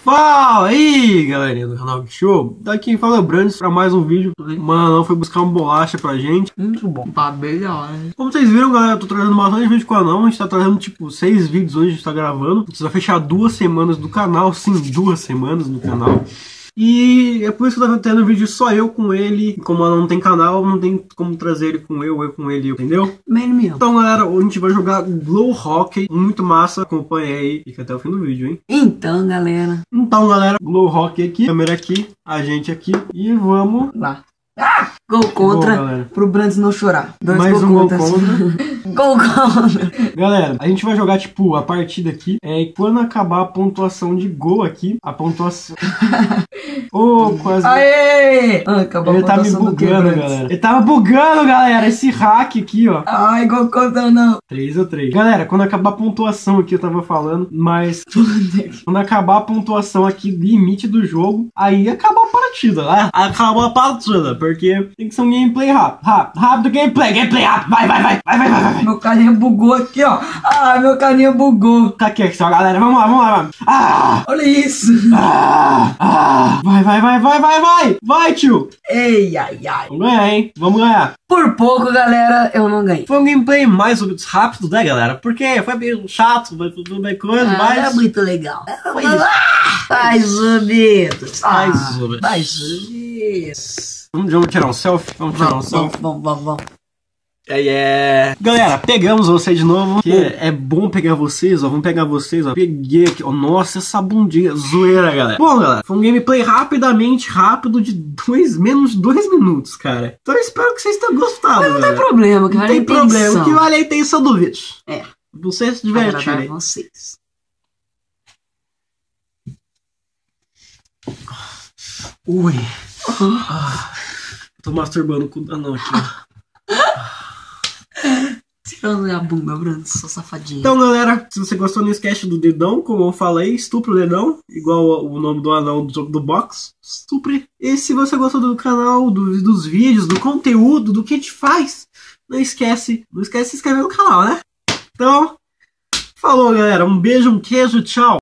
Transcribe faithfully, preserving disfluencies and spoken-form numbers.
Fala aí, galerinha do canal Show. Daqui quem fala é o Brandes pra mais um vídeo. Mano, foi buscar uma bolacha pra gente. Muito bom, tá bem da hora. Como vocês viram, galera, eu tô trazendo bastante vídeo com o anão. A gente tá trazendo tipo seis vídeos hoje, a gente tá gravando. A gente vai fechar duas semanas do canal, sim, duas semanas do canal. E é por isso que eu tô tendo vídeo só eu com ele. Como não tem canal, não tem como trazer ele com eu, eu com ele, entendeu? Bem mesmo. Então, galera, hoje a gente vai jogar Glow Hockey, muito massa. Acompanha aí, fica até o fim do vídeo, hein? Então, galera. Então, galera, Glow Hockey aqui, câmera aqui, a gente aqui e vamos Lá. Ah! Gol contra, Gol, pro Brandes não chorar. Dois mais gol um contra. gol contra. Gol contra. Galera, a gente vai jogar, tipo, a partida aqui. É, e quando acabar a pontuação de gol aqui, a pontuação... Ô, oh, quase... Aê! Ah, acabou Ele a tá me pontuação do quê, bugando, Brandes? galera. Ele tava bugando, galera, esse hack aqui, ó. Ai, gol contra não. três a três. Galera, quando acabar a pontuação aqui, eu tava falando, mas... quando acabar a pontuação aqui, limite do jogo, aí acabou a partida, né? Acabou a partida, porque tem que ser um gameplay rápido. Rápido, rápido gameplay, gameplay rápido. Vai, vai, vai, vai, vai, vai, vai. Meu carinha bugou aqui, ó. Ah, meu carinha bugou. Tá aqui, aqui, galera. Vamos lá, vamos lá, vamos. Ah! Olha isso. Ah! Ah! Vai, vai, vai, vai, vai, vai. Vai, tio. Ei, ai, ai. Vamos ganhar, hein? Vamos ganhar. Por pouco, galera, eu não ganhei. Foi um gameplay mais ou menos rápido, né, galera? Porque foi meio chato, foi tudo bem coisa, Ah, mas... é muito legal. Foi isso. Mais ou menos. Mais ou menos. Mais ou menos. Vamos, vamos tirar um selfie? Vamos tirar um Vamos, selfie? vamos, vamos, vamos. É, é. Galera, pegamos vocês de novo. Que é bom pegar vocês, ó. Vamos pegar vocês, ó. Peguei aqui, ó. Nossa, essa bundinha. Zoeira, galera. Bom, galera, foi um gameplay rapidamente rápido de dois, menos dois minutos, cara. Então eu espero que vocês tenham gostado, Mas não galera. tem problema, cara. Não tem a intenção. problema. O que vale é a intenção do vídeo. É. Vocês se Agradar divertirem. vocês. Ui. Ah, tô masturbando com o danão aqui, ó. Tirando a bunda, Brandes, sou safadinho. Então, galera, se você gostou, não esquece do dedão, como eu falei, estupre o dedão, igual o nome do anão do jogo do box, estupre. E se você gostou do canal, do, dos vídeos, do conteúdo, do que a gente faz, não esquece, não esquece de se inscrever no canal, né? Então, falou, galera, um beijo, um queijo, tchau!